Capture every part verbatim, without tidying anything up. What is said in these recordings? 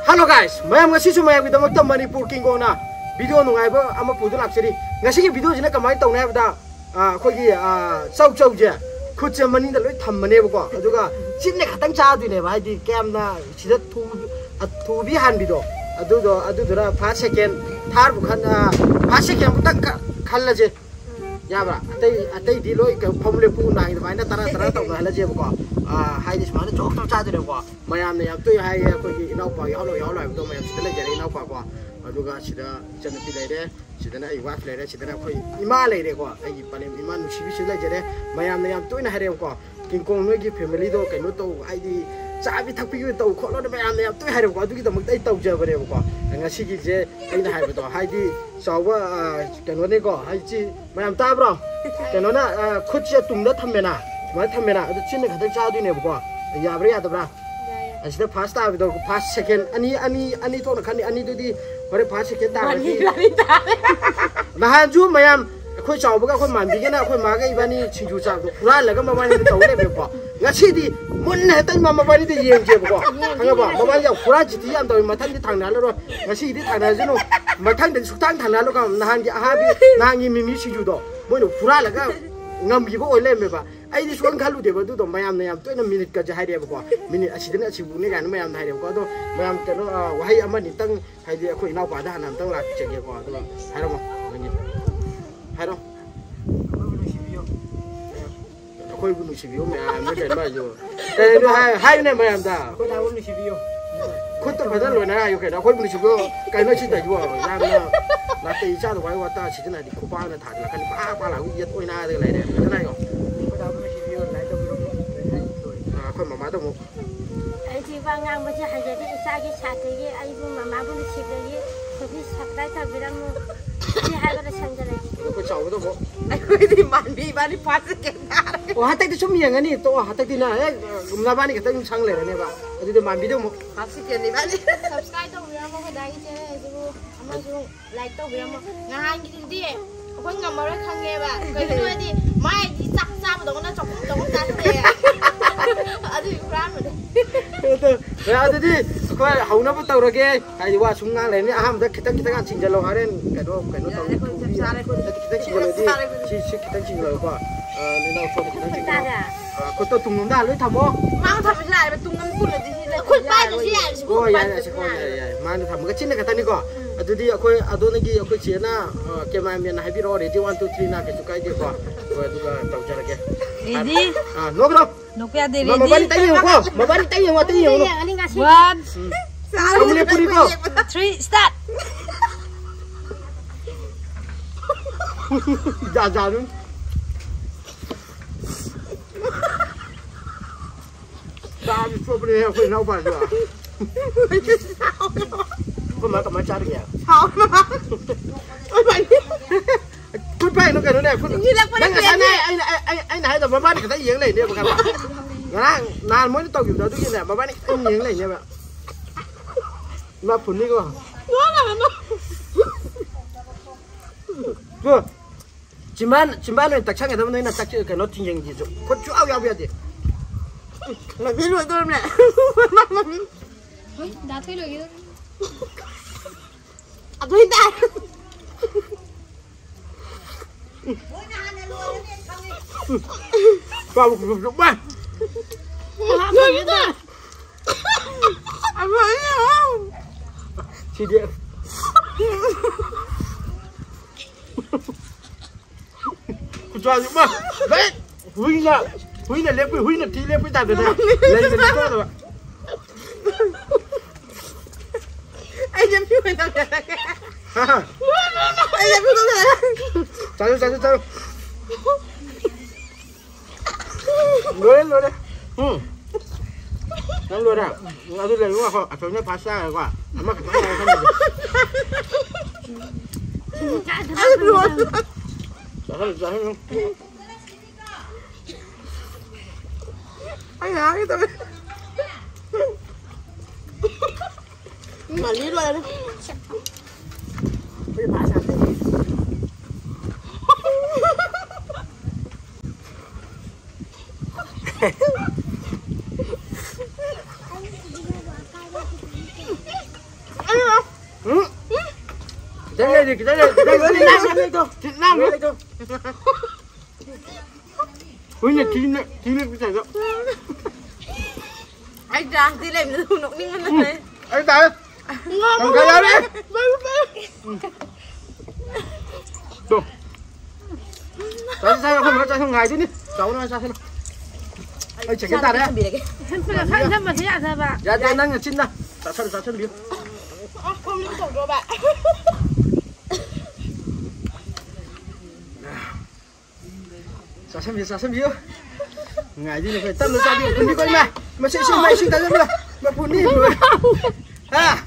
Hello guys, mayam ngasi su mayam kita makta Manipur King Kong na video nungai ba ama pudu lak seri ngasi ki video jina kamai tau na ba a khoi ki a chau chau je khut che mani da loi tham mane ba ko aduga chin ne khatang cha du ne ba di cam na sida thu thu bi han video adu do adu dura five second thar bu khan five second bu tak khal la je ya ba atai atai di loi ka phom le pu na ba na tara tara tau na la je ba ko a hai dis ma na chok chok cha du ne ko mayam ne yam toi hai khoi ki inau pa yaw lo yaw lo do mayam sida la je inau pa ko aduga sida chana pi lai de sida na ai wa lai de sida na khoi ima lai de ko ai panem ima nu si bi sida je de mayam ne yam toi na hare ko King Kong noi ki family do kai no to ai di cha bi thak pi to kho lo de mayam ne yam toi hare ko adugi damak dai tau je ba re ko ngasi gi je ai na hai ba to hai di saw ba kai no ne ko hai chi mayam ta bro kai no na khut che tung da tham me na ma tham me na adu chin ne khadak cha du ne ko ya bra ya da bra asida first time do first second ani ani ani to na khani ani do di hore first second ta ni na han ju mayam khoi chaw ba khoi man bi ge na khoi ma ga ibani chinju cha do pura la ga ma bani to le be ko ngasi di mun ne tai ma ma bani de yeng je ko hanga ba ma bani ya pura ji ti am do ma thang di thang na lo ro ngasi di thang na ju no ma thang de su thang thang na lo ka na han gi ha bi na ngi mi mi chinju do mo no pura la ga ngam bi ko oi le me ba ai di suan khalu de ba du do mayam ne yam to na minute ka ja hai de ba ko minute asida na chibu ne ga na mayam hai de ko do mayam ke no wahai ama ni tang hai de khoi nau pa da han tang la che ge ko do hai ro mo ngi hai ro khoi bu nu chi bi o me me de ma jo de do hai hai ne mayam da khoi da bu nu chi bi o khoi to ba da lo na yo ke da khoi bu nu chi bi o kai no chi da ju a ya na na te cha do wai wa ta chi na di khu pa na tha la kan pa pa la wi yet oi na de lai de na na yo khoi mama to mo ai chi ba ngang ba cha ha je de sa ge cha te ge ai bu mama bu chi ge ye ko bi subscribe ta bi ram chi ha ba da sang jale ko chau to mo ai khoi di man bi ba ni pa se ke na o ha ta ti sum yang ani to ha ta ti na e gum na ba ni ka ta sang le ne ba adu de man bi to mo pa se ke ni ba ni subscribe to bi ram ko dai che ai bu ama ju like to bi ram nga han gi di ko ngam ma ra khang ge ba ko ni di mai di sak sa ba do na chok chok ta de adu ram de to ya adu di ko hau na ba tau ra ge ai wa sum ngang le ni aham da kita kita kan ching jalo haren ka do ka no tau kita ching jalo di chi chi kita ching jalo ba ni na so kita ching jalo ko to tung nom da loi tham mo mang tham ja ba tung ngam kun di hi la kun ba ji ji ai ko ya ya ko ya ya man tham ga chin na ka ta ni ko adu di akoi adu na gi akoi che na ke ma me na hai bi ro ready one two three na ke chu kai de ko ko adu ga tau ja ra ge ready ah no bro no kya de ready ma bari tai yo ko ma bari tai yo ma tai yo no one amne puri ko three start ja ja nu ta bi so bre he khoi nau ba ja ko ma ka ma cha de ya sao mà ôi bạn คุณไปนู่นกันนู่นเนี่ยคุณนี่แหละคุณเนี่ยไอ้ไอ้ไอ้ไหนแต่มาบ้านกับตาเยียงเลยเนี่ยประกันว่างานนานไม่ได้ตกอยู่แล้วทุกทีเนี่ยมาบ้านไอ้เยียงเลยเนี่ยแบบมาผุนนี่ก็ว้าวอะไรมั้งก็จิมบ้านจิมบ้านเนี่ยตักช่างกันทำไมเนี่ยตักช่างกันรถจริงจริงจีคนชั่วเอาเอาไปดิ là biết rồi tôi nè đã thấy rồi kia à tôi ta vào một lúc ba à tôi ta à vậy không chị điện cho những ba đấy huy là huy là lép huy là tí lép với tạt được này lấy cái đó rồi anh em chưa làm gì ha anh em chưa làm sao sao sao lôi lên lôi lên ừ nó lôi ra nó tôi lấy đúng không à chỗ này pasta rồi quả mà cái này không được anh luôn sao sao không anh hả cái tôi mà lý luôn đấy bây giờ bà sao thế Cái này thì cái này cái này cái này thôi, thịt nam cái này thôi. Ui nhỉ, thịt này, thịt này cái gì vậy? Anh ra đi làm nó nộp đi ăn này. Anh ta. Ngon cái nào đi. Đồ. Sao sao không nói cho không ngài chứ đi. Cháu nó sao thế nào? Anh chỉ cái ta đấy. Thân thân thân thân mà thế à sao bạn? Dạ dạ năng ở trên nào. Sao sao sao chân biết. Không liên tục rồi bạn. Sao xem biết sao xem biết. Ngài đi phải tâm nó ra đi con đi con mà. Mà sinh sinh mày sinh ta ra mà phụ đi rồi. À.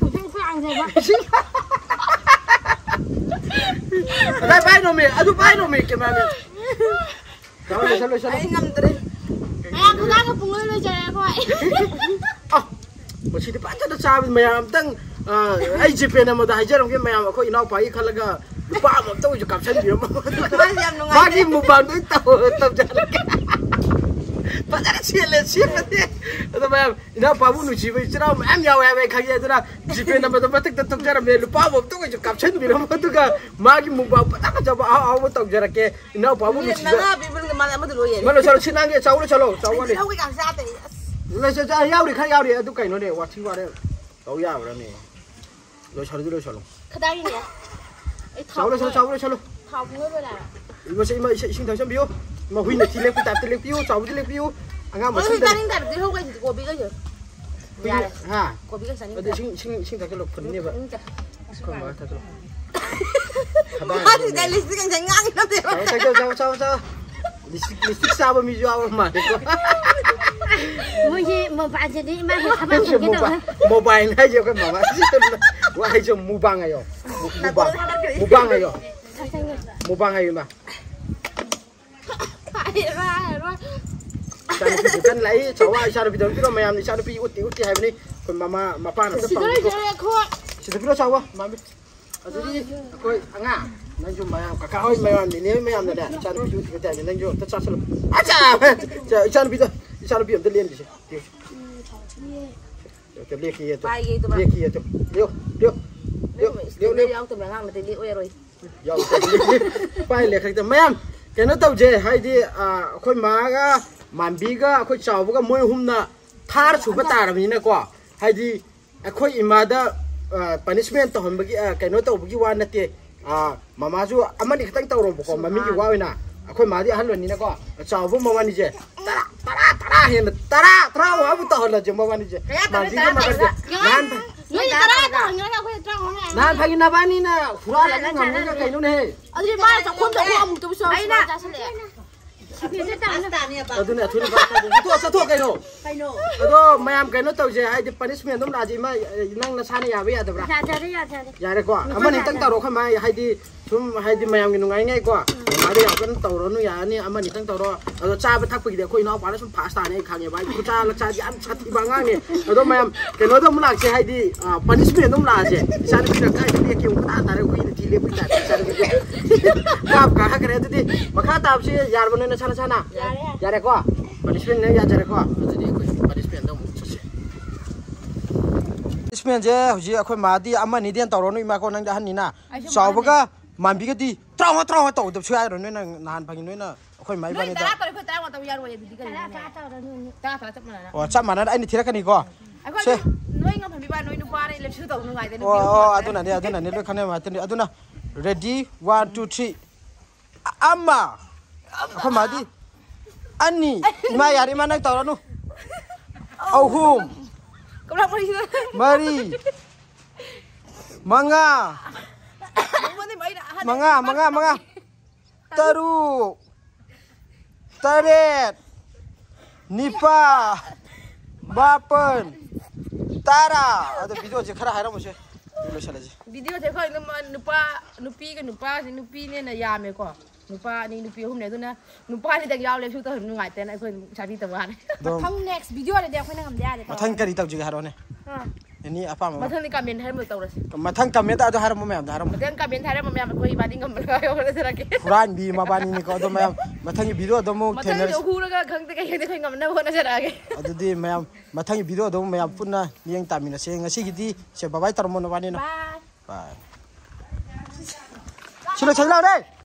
Đây bay nó mày, adu bay nó mày cái mà mày. Sao lại sao lại sao? Anh ngâm tới. À, cứ ra cái phùng lên lên trời coi. À, mà chỉ để bắt cho nó sao mày làm tăng ai chụp hình mà đại gia đồng cái mày mà coi nó phải khai là ba mà tôi chụp caption gì mà. Ba cái một bàn đấy tao tao chả bắt ra chia lên chia mà thế. Tao mày nó ba bốn chụp với chứ đâu em nhau em khai vậy đó. Chụp hình mà tao bắt được tao chả mày ba mà tôi chụp caption gì mà tôi cái mà cái một bàn bắt ra cho ba áo mà tao chả cái nó ba bốn chụp. Nó bị bên mà làm được rồi. Mà nó sao xin ăn cái cháu nó chalo cháu đi. Đâu cái cảm giác đấy. Lấy cho cha yao đi khai yao đi, tôi cái nó này, quá chi quá đấy, cháu yao rồi này, rồi chalo đi rồi chalo. Cái đây nè. Cháu nó chalo cháu nó chalo. Thòng ngươi rồi là. Mà sẽ mà sẽ sinh thành xem biếu, mà huy này thì lên cái tạp thì lên biếu, cháu thì lên biếu, anh em mà sinh thành. Cái này không cái gì của bị cái gì. Ha. Của bị cái gì. Bây sinh sinh sinh thành cái lục phần như vậy. Không mà thật rồi. Hả thì đây lịch cái thành ngang lắm thế. Cháu cháu cháu cháu cháu. Lịch lịch sao mà mình giao mà được quá. Mỗi khi một bạn sẽ đi mang thằng bạn cái đầu thôi. Một bài này giờ cái mà mà. Wah hay jom mubang ayo. Mubang. Mubang ayo. Mubang ayo mà. Phải ra rồi. Sao thì chân lấy cháu ai sao bây giờ cái mà em thì sao nó bị út tí út tí hay bên đi. Còn mà mà mà pa nó sẽ bằng. Chỉ được cái cháu quá. Mà ở đây đi. Coi anh à. Nang jom mà cả cả hơi mà em thì nếu mà em này sao nó bị út cái tay nang jom tất sao sao. À cha. Cha sao nó bị sao nó bị em tự liền gì. Cái liệt kia tu, liệt kia tu, liêu, liêu, liêu, liêu, liêu, ông tụi mình ăn là thì liêu rồi. Dòng bay liệt cái tụi em, cái nó tàu dê hay đi à, khôi má cái màn bí cái khôi chảo cái môi hôm nè, thar chụp bắt ta làm gì nè quá, hay đi khôi imada punishment tao hôm cái cái nó tàu cái quan nè tiệt, à, mà mà chú, anh mình cái tàu rồi bộ mà mình cái quan nè, khôi má đi ăn luôn nè quá, chảo với mà mình gì, tara tara tara hiện tara tara hóa với tàu là chỉ mà mình gì, mà gì cái mà cái nan Ngươi tara tao ngươi nào khôi tao này. nan phải na ba ni na, khura là cái ngầm cái cái nó này. Ở đây mai cháu khuôn cháu không tôi sao Đây nè. Ở đây này thôi là thua sao thua cái nó. Cái nổ. Ở đó mày làm cái nó tàu gì hay thì punishment nó là gì mà năng là sao này à bây giờ được Dạ dạ dạ dạ. dạ đấy quá. Anh mình tăng tàu rồi không mày hay thì chúng hay thì mày làm cái nó ngay ngay quá. Mà đây cái tàu đó nó ya ni anh mình tăng tàu đó. Ở đó cha với thắc bị để khôi nó quá nó chúng phá sản này khang như vậy. Chúng cha là cha gì ăn chặt thì bằng ngang này. Ở đó mày làm cái nó đó muốn là gì hay thì punishment nó là gì. Sao nó biết cái cái kiểu ta ta khôi thì lấy bị lại sao nó biết. Các cả cái này thì mà khác tao chứ giờ bên nó sao sao nào. Dạ đấy quá. Punishment này dạ đấy quá. Punishment đâu một chút. Punishment je, hồi giờ khôi mà đi anh mình đi ăn tàu rồi mà con đang đã ăn ní na. Sau bữa cái màn bị cái đi, trao hết trao hết tàu tập chơi rồi nên là nàn phải nói là khôi máy bên Tara đó. tao khôi tao tao yar rồi thì cái này. Tara tao chấp mà nè. Ồ chắc mà nó anh thì cái này quá. Khôi nói ngâm phải bị ba nói nó qua đây làm sự tao nó ngay đây. Ồ ồ aduna này aduna này lúc khăn mà aduna aduna. Ready one two three. Amma. Khôi mà đi. Anh nè, mai yari mà đang tàu đó nu. Ahum. Cũng làm gì Mari. Manga. Manga, manga, manga. Taru. Taret. Nipa. Bapen. Tara. Ada video je khara haram mose. Video chala je. Video thế khôi nupa nupi cái nupa thì nupi nên là già mày quá. Nupa ni nupi hôm nay tôi nè. Nupa thì đang giao lên chúng tôi hôm ngày tên này khôi chả đi tàu ăn. Không next video này đẹp khôi năng làm ra được. Mà thằng cái gì tao je haram này. Ini apa mà thằng này comment hay một tàu rồi. Mà thằng comment tao haram mà em haram. Mà thằng comment hay mà em khôi bading cầm cái rồi thế là cái. Quran bi mà bani ni ko do mà mà thằng video đó mu mà thằng này khu nó khăng cái cái cái ngầm nó nó sẽ ra cái. Adudi mà mà thằng video đó mà punna niang tamina se ngasi gidi se babai tarmo no bani na. Bye. Bye. xin được tránh nào đây